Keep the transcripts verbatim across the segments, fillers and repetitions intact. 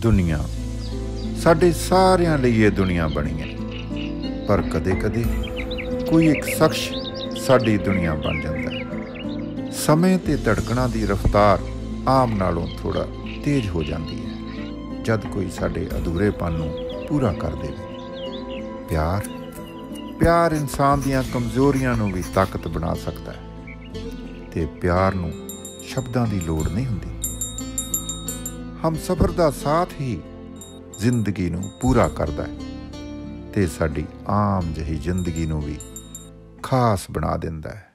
दुनिया साडे सारिਆਂ ਲਈ ਇਹ दुनिया बनी है, पर कदे कदे कोई एक शख्स साडी दुनिया बन जाता है। समय ते धड़कणां दी रफ्तार आम नालों थोड़ा तेज हो जाती है जद कोई साडे अधूरेपन नूं पूरा कर देवे। प्यार प्यार इंसान दीयां कमजोरियां नूं भी ताकत बना सकता है ते प्यार नूं शब्दां दी लोड़ नहीं हुंदी। हम सफ़र दा साथ ही जिंदगी नूं पूरा करदा है ते साडी आम जही जिंदगी नूं भी खास बना दिंदा है।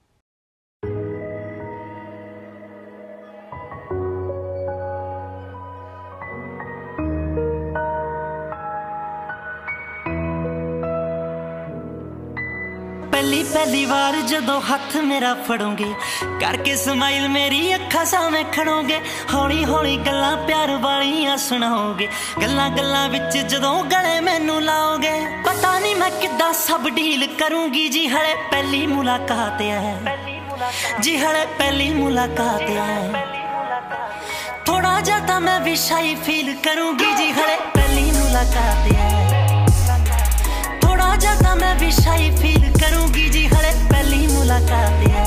पहली पहली बार जदों हथ मेरा फड़ोगे करके स्माइल मेरी अखा सामने खड़ोगे, हौली हौली गल्लां प्यार वालियां सुनाओगे, गल्लां गल्लां विच जदों गले मैनू लाओगे, पता नहीं मैं किद्दां सब डील करूंगी जी। हले पहली मुलाकात है जी, हले पहली मुलाकात है, थोड़ा ज्यादा मैं भी शाई फील करूंगी जी। हले पहली मुलाकात है, थोड़ा ज्यादा मैं भी शाई फील करूंगी जी। हले पहली मुलाकात है।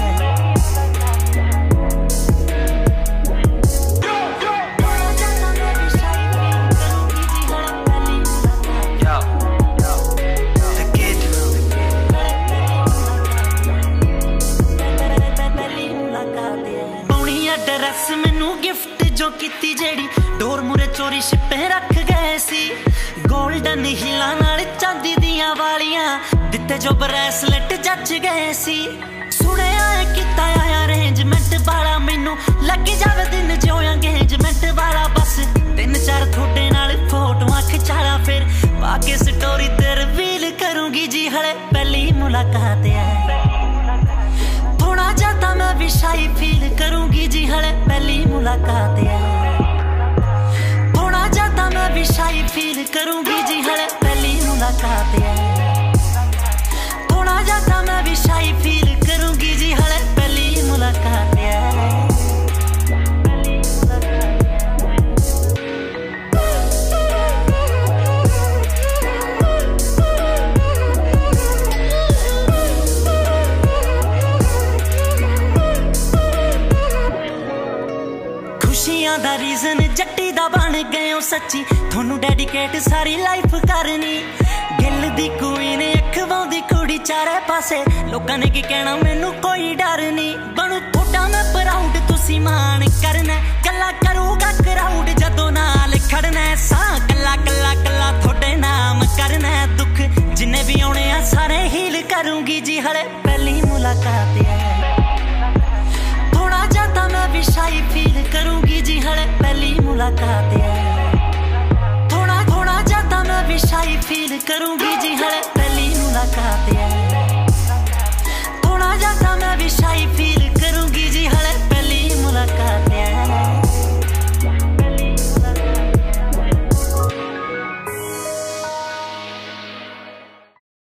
ड्रेस मैनू गिफ्ट जो कीती जेड़ी डोर मुरे चोरी छिपे रख गए सी, गोल्डन हिला नाल चांदी दियां वालियां दिते जो ब्रेसलेट जच गए सी। सुनिया किता आया अरेंजमेंट वाला, मैनू लग जावे दिन जो एंगेजमेंट वाला, बस तीन चार थोड़े नाल फोटोआं खिचाला फिर बाकी स्टोरी ते रिवील करूंगी जी। हले पहली मुलाकात है, थोड़ा ज्यादा मैं भी शाई फील करूंगी जी। हले पहली मुलाकात है, थोड़ा ज्यादा मैं भी शाई फील करूंगी जी। हले पहली मुलाकात है, थोड़ा ज्यादा मैं भी शाई फील करूंगी जी। हले पहली मुलाकात है। खुशियां दा रीजन जट्टी दा बन गए हो सच्ची, थोनू डेडिकेट सारी लाइफ करनी। गिल दी क्वीन अखवां दी कुड़ी चारे पासे, लोकां ने की कहना मैनू कोई डर नहीं। बनू थोड़ा मैं प्राउड तुसी मान करना, गल्ला करूगा क्राउड जद